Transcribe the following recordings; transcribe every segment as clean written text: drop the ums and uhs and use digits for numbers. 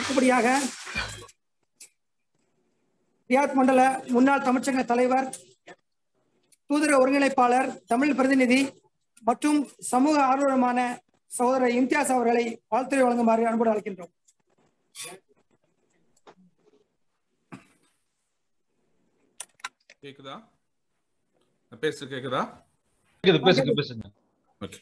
அடுத்தபடியாக ரியாத் மண்டல முன்னாள் தமிழ்ச்சங்க தலைவர், தூதர ஒருங்கிணைப்பாளர், தமிழ் பிரதிநிதி மற்றும் சமூக ஆர்வலருமான சகோதரர் இம்தியாஸ் அவர்களை வாழ்த்துரை வழங்குமாறு அன்போடு அழைக்கின்றோம். கேக்குதா? பேச கேக்குதா? பேசுங்க. ஓகே.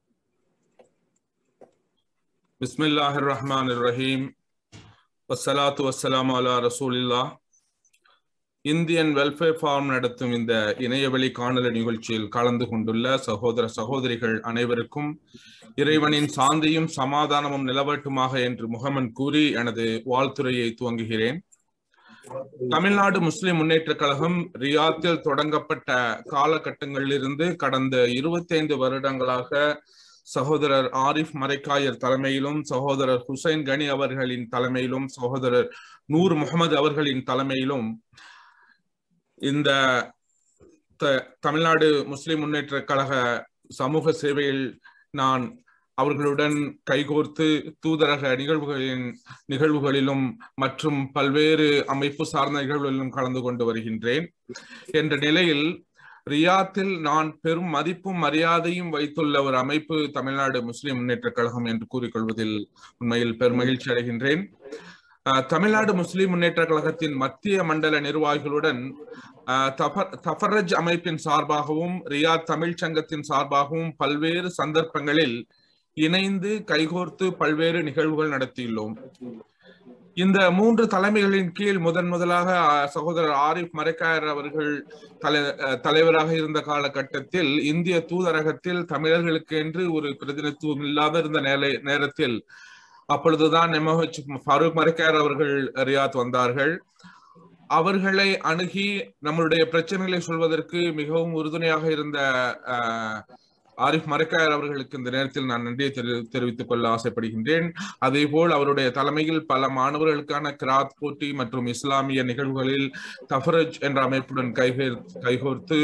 பிஸ்மில்லாஹிர் ரஹ்மானிர் ரஹீம். வஸ்ஸலாத்து வஸ்ஸலாமு அலா ரசூலில்லாஹ். இந்தியன் வெல்ஃபேர் ஃபார்ம் நடத்தும் இந்த இணையவழி காணொலி நிகழ்ச்சியில் கலந்து கொண்டுள்ள சகோதர சகோதரிகள் அனைவருக்கும் இறைவனின் சாந்தியும் சமாதானமும் நிலவட்டுமாக என்று முகமன் கூறி எனது வாழ்த்துரையை துவங்குகிறேன். தமிழ்நாடு முஸ்லிம் முன்னேற்ற கழகம் ரியாத்தில் தொடங்கப்பட்ட காலகட்டங்களிலிருந்து கடந்த 25 வருடங்களாக சகோதரர் ஆரிஃப் மரைக்காயர் தலைமையிலும், சகோதரர் ஹுசைன் கனி அவர்களின் தலைமையிலும், சகோதரர் நூர் முகமது அவர்களின் தலைமையிலும் இந்த தமிழ்நாடு முஸ்லிம் முன்னேற்ற கழக சமூக சேவையில் நான் அவர்களுடன் கைகோர்த்து தூதரக நிகழ்வுகளிலும் மற்றும் பல்வேறு அமைப்பு சார்ந்த நிகழ்வுகளிலும் கலந்து கொண்டு வருகின்றேன் என்ற நிலையில் ரியாத்தில் நான் பெரும் மதிப்பும் மரியாதையும் வைத்துள்ள ஒரு அமைப்பு தமிழ்நாடு முஸ்லிம் முன்னேற்ற கழகம் என்று கூறிக்கொள்வதில் உண்மையில் பெருமகிழ்ச்சி அடைகின்றேன். தமிழ்நாடு முஸ்லிம் முன்னேற்ற கழகத்தின் மத்திய மண்டல நிர்வாகிகளுடன் தஃபரஜ் அமைப்பின் சார்பாகவும் ரியாத் தமிழ் சங்கத்தின் சார்பாகவும் பல்வேறு சந்தர்ப்பங்களில் இணைந்து கைகோர்த்து பல்வேறு நிகழ்வுகள் நடத்தியுள்ளோம். இந்த 3 தலைமைகளின் கீழ் முதலாக சகோதரர் ஆரிஃப் மரைக்காயர் அவர்கள் தலைவராக இருந்த காலகட்டத்தில் இந்திய தூதரகத்தில் தமிழர்களுக்கு என்று ஒரு பிரதிநிதித்துவம் இல்லாத இருந்த நேரத்தில் அப்பொழுதுதான் MOH ஃபாரூக் மரைக்காயர் அவர்கள் ரியாத் வந்தார்கள். அவர்களை அணுகி நம்மளுடைய பிரச்சனைகளை சொல்வதற்கு மிகவும் உறுதுணையாக இருந்த ஆரிஃப் மரைக்காயர் அவர்களுக்கு இந்த நேரத்தில் நான் நன்றியை தெரிவித்துக் கொள்ள ஆசைப்படுகின்றேன். அதே போல் அவருடைய தலைமையில் பல மாணவர்களுக்கான கிராத் போட்டி மற்றும் இஸ்லாமிய நிகழ்வுகளில் தஃபரஜ் என்ற அமைப்புடன் கைகோர்த்து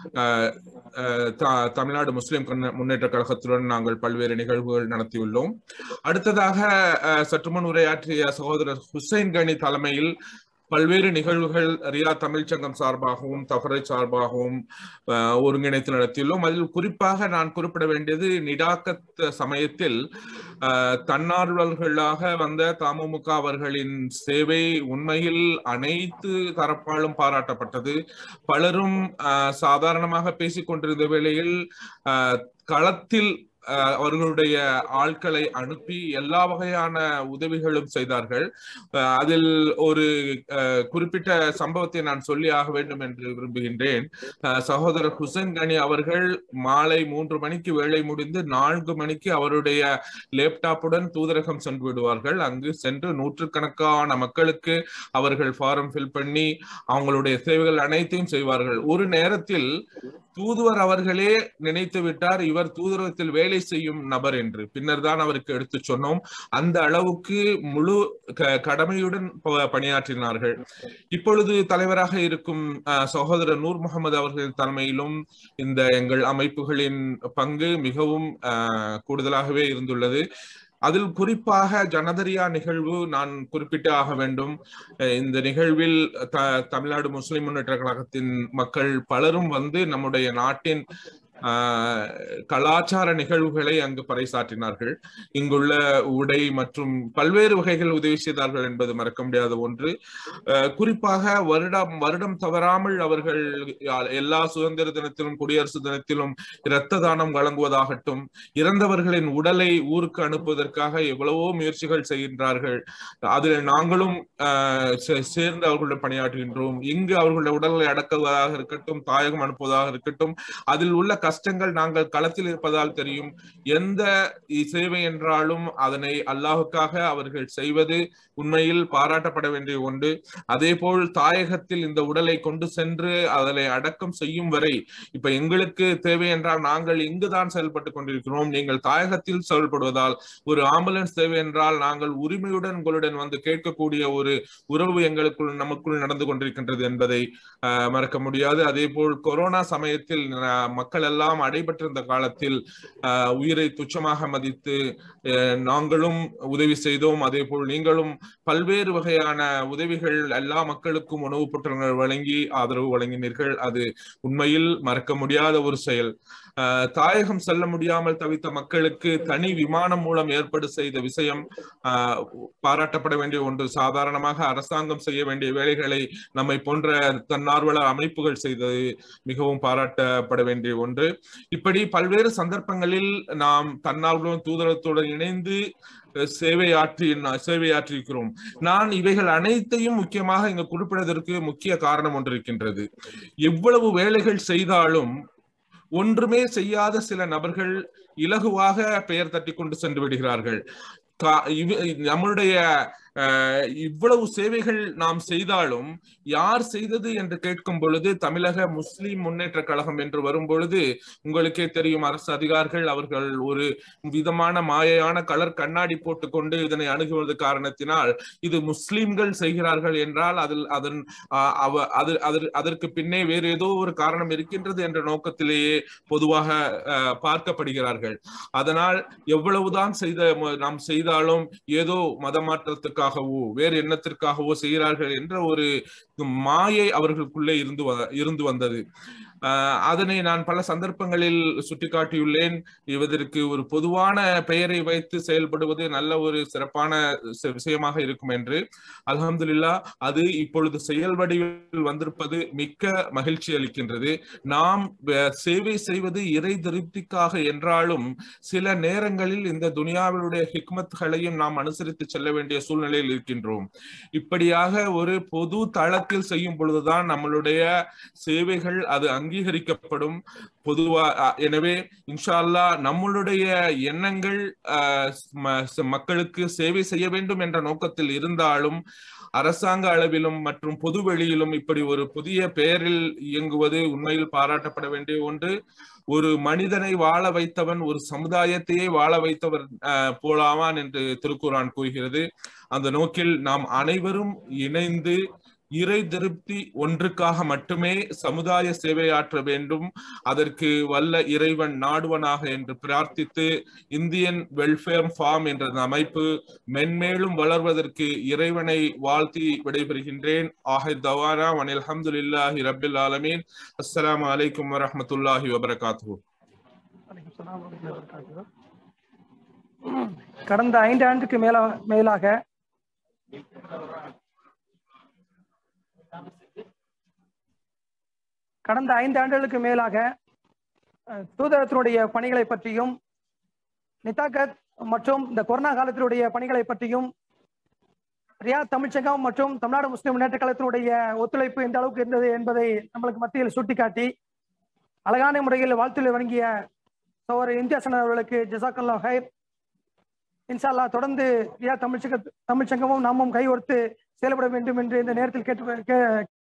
தமிழ்நாடு முஸ்லிம் முன்னேற்ற கழகத்துடன் நாங்கள் பல்வேறு நிகழ்வுகள் நடத்தியுள்ளோம். அடுத்ததாக சற்றுமுன் உரையாற்றிய சகோதரர் ஹுசைன் கனி தலைமையில் பல்வேறு நிகழ்வுகள் ரியாத் தமிழ் சங்கம் சார்பாகவும் தஃபரஜ் சார்பாகவும் ஒருங்கிணைத்து நடத்தியுள்ளோம். அதில் குறிப்பாக நான் குறிப்பிட வேண்டியது நிடாக்கத் சமயத்தில் தன்னார்வலர்களாக வந்த தமுமுக அவர்களின் சேவை உண்மையில் அனைத்து தரப்பாலும் பாராட்டப்பட்டது. பலரும் சாதாரணமாக பேசிக் கொண்டிருந்த வேளையில் களத்தில் அவர்களுடைய ஆட்களை அனுப்பி எல்லா வகையான உதவிகளும் செய்தார்கள். அதில் ஒரு குறிப்பிட்ட சம்பவத்தை நான் சொல்லி ஆக வேண்டும் என்று விரும்புகின்றேன். சகோதரர் ஹுசைன் கனி அவர்கள் மாலை 3 மணிக்கு வேலை முடிந்து 4 மணிக்கு அவருடைய லேப்டாப்புடன் தூதரகம் சென்று விடுவார்கள். அங்கு சென்று நூற்றுக்கணக்கான மக்களுக்கு அவர்கள் ஃபார்ம் ஃபில் பண்ணி அவங்களுடைய சேவைகள் அனைத்தையும் செய்வார்கள். ஒரு நேரத்தில் தூதுவர் அவர்களே நினைத்து விட்டார் இவர் தூதரகத்தில் வேலை செய்யும் நபர் என்று. பின்னர் தான் அவருக்கு எடுத்து சொன்னோம். அந்த அளவுக்கு முழு கடமையுடன் பணியாற்றினார்கள். இப்பொழுது தலைவராக இருக்கும் சகோதரர் நூர் முகமது அவர்களின் தலைமையிலும் இந்த எங்கள் அமைப்புகளின் பங்கு மிகவும் கூடுதலாகவே இருந்துள்ளது. அதில் குறிப்பாக ஜனதரியா நிகழ்வு நான் குறிப்பிட்டு ஆக வேண்டும். இந்த நிகழ்வில் தமிழ்நாடு முஸ்லிம் முன்னேற்ற கழகத்தின் மக்கள் பலரும் வந்து நம்முடைய நாட்டின் கலாச்சார நிகழ்வுகளை அங்கு பறைசாற்றினார்கள். இங்குள்ள உடை மற்றும் பல்வேறு வகைகள் உதவி செய்தார்கள் என்பது மறக்க முடியாத ஒன்று. குறிப்பாக வருடம் தவறாமல் அவர்கள் எல்லா சுதந்திர தினத்திலும் குடியரசு தினத்திலும் இரத்த தானம் வழங்குவதாகட்டும், இறந்தவர்களின் உடலை ஊருக்கு அனுப்புவதற்காக எவ்வளவோ முயற்சிகள் செய்கின்றார்கள். அதில் நாங்களும் சேர்ந்து அவர்களுடன் பணியாற்றுகின்றோம். இங்கு அவர்களுடைய உடல்களை அடக்குவதாக இருக்கட்டும், தாயகம் அனுப்புவதாக இருக்கட்டும், அதில் உள்ள கஷ்டங்கள் நாங்கள் களத்தில் இருப்பதால் தெரியும். எந்த சேவை என்றாலும் அதனை அல்லாஹுக்காக அவர்கள் செய்வது உண்மையில் பாராட்டப்பட வேண்டிய ஒன்று. அதே போல் தாயகத்தில் இந்த உடலை கொண்டு சென்று அதனை அடக்கம் செய்யும் வரை இப்ப எங்களுக்கு தேவை என்றால் நாங்கள் இங்குதான் செயல்பட்டு கொண்டிருக்கிறோம். நீங்கள் தாயகத்தில் செயல்படுவதால் ஒரு ஆம்புலன்ஸ் தேவை என்றால் நாங்கள் உரிமையுடன் உங்களுடன் வந்து கேட்கக்கூடிய ஒரு உறவு நமக்குள் நடந்து கொண்டிருக்கின்றது என்பதை மறக்க முடியாது. அதே போல் கொரோனா சமயத்தில் மக்கள் எல்லாம் எல்லாம் அடைபட்டிருந்த காலத்தில் உயிரை துச்சமாக மதித்து நாங்களும் உதவி செய்தோம். அதே போல் நீங்களும் பல்வேறு வகையான உதவிகள் எல்லா மக்களுக்கும் உணவுப் பொருட்கள் வழங்கி ஆதரவு வழங்கினீர்கள். அது உண்மையில் மறக்க முடியாத ஒரு செயல். தாயகம் செல்ல முடியாமல் தவித்த மக்களுக்கு தனி விமானம் மூலம் ஏற்பாடு செய்த விஷயம் பாராட்டப்பட வேண்டிய ஒன்று. சாதாரணமாக அரசாங்கம் செய்ய வேண்டிய வேலைகளை நம்மை போன்ற தன்னார்வலர் அமைப்புகள் செய்தது மிகவும் பாராட்டப்பட வேண்டிய ஒன்று. இப்படி பல்வேறு சந்தர்ப்பங்களில் நாம் தன்னார்வலர் தூதரகத்துடன் இணைந்து சேவையாற்றியிருக்கிறோம். நான் இவைகள் அனைத்தையும் முக்கியமாக இங்கு குறிப்பிடுவதற்கு முக்கிய காரணம் ஒன்று இருக்கின்றது. எவ்வளவு வேலைகள் செய்தாலும் ஒன்றுமே செய்யாத சில நபர்கள் இலகுவாக பெயர் தட்டி கொண்டு சென்று விடுகிறார்கள். நம்மளுடைய இவ்வளவு சேவைகள் நாம் செய்தாலும் யார் செய்தது என்று கேட்கும் பொழுது தமிழக முஸ்லிம் முன்னேற்ற கழகம் என்று வரும் பொழுது உங்களுக்கே தெரியும், அரசு அதிகாரிகள் அவர்கள் ஒரு விதமான மாயையான கலர் கண்ணாடி போட்டுக்கொண்டு இதனை அணுகுவது காரணத்தினால் இது முஸ்லிம்கள் செய்கிறார்கள் என்றால் அதற்கு பின்னே வேறு ஏதோ ஒரு காரணம் இருக்கின்றது என்ற நோக்கத்திலேயே பொதுவாக பார்க்கப்படுகிறார்கள். அதனால் எவ்வளவுதான் நாம் செய்தாலும் ஏதோ மதமாற்றத்துக்கு வேறு எண்ணத்திற்காகவோ செய்கிறார்கள் என்ற ஒரு மாயை அவர்களுக்குள்ளே இருந்து வந்தது. அதனை நான் பல சந்தர்ப்பங்களில் சுட்டிக்காட்டியுள்ளேன். இதற்கு ஒரு பொதுவான பெயரை வைத்து செயல்படுவது நல்ல ஒரு சிறப்பான விஷயமாக இருக்கும் என்று. அல்ஹம்துலில்லாஹ் அது இப்பொழுது செயல் வடிவில் வந்திருப்பது மிக்க மகிழ்ச்சி அளிக்கின்றது. நாம் சேவை செய்வது இறை திருப்திக்காக என்றாலும் சில நேரங்களில் இந்த துனியாவினுடைய ஹிக்மத்களையும் நாம் அனுசரித்து செல்ல வேண்டிய சூழ்நிலையில் இருக்கின்றோம். இப்படியாக ஒரு பொது தளத்தில் செய்யும் பொழுதுதான் நம்மளுடைய சேவைகள் அது அங்கீகரிக்கப்படும் பொதுவா. எனவே இன்ஷா அல்லாஹ் நம்மளுடைய எண்ணங்கள் மக்களுக்கு சேவை செய்ய வேண்டும் என்ற நோக்கத்தில் இருந்தாலும் அரசாங்க அளவிலும் மற்றும் பொதுவெளியிலும் இப்படி ஒரு புதிய பெயரில் இயங்குவது உண்மையில் பாராட்டப்பட வேண்டிய ஒன்று. ஒரு மனிதனை வாழ வைத்தவன் ஒரு சமுதாயத்தையே வாழ வைத்தவர் போலாவான் என்று திருக்குர்ஆன் கூறுகிறது. அந்த நோக்கில் நாம் அனைவரும் இணைந்து இறை திருப்தி ஒன்றுக்காக மட்டுமே சமுதாய சேவையாற்ற வேண்டும். அதற்கு வல்ல இறைவன் நாடுவனாக என்று பிரார்த்தித்து இந்தியன் வெல்ஃபேர் ஃபார்ம் என்ற அமைப்பு மென்மேலும் வளர்வதற்கு இறைவனை வாழ்த்தி விடைபெறுகின்றேன். ஆஹிர் தவானா வனில் அல்ஹம்துலில்லாஹி ரப்பில் ஆலமீன். அஸ்ஸலாமு அலைக்கும் வரஹ்மத்துல்லாஹி வபரகாத்துஹு. கடந்த 5 ஆண்டுக்கு மேலாக கடந்த 5 ஆண்டுகளுக்கு மேலாக தூதரகத்தினுடைய பணிகளை பற்றியும் நிதாகத் மற்றும் இந்த கொரோனா காலத்தினுடைய பணிகளை பற்றியும் ரியாத் தமிழ்ச்சங்கம் மற்றும் தமிழ்நாடு முஸ்லிம் முன்னேற்ற கழகத்தினுடைய ஒத்துழைப்பு எந்த அளவுக்கு இருந்தது என்பதை நம்மளுக்கு மத்தியில் சுட்டிக்காட்டி அழகான முறையில் வாழ்த்துறை வழங்கிய சகோதரர் இம்தியாஸ் அவர்களுக்கு ஜஸாக்கல்லாஹ் ஹைர். இன்ஷா அல்லாஹ் தொடர்ந்து ரியாத் தமிழ்ச்சங்கமும் நாமும் கைகோர்த்து செயல்பட வேண்டும் என்று இந்த நேரத்தில்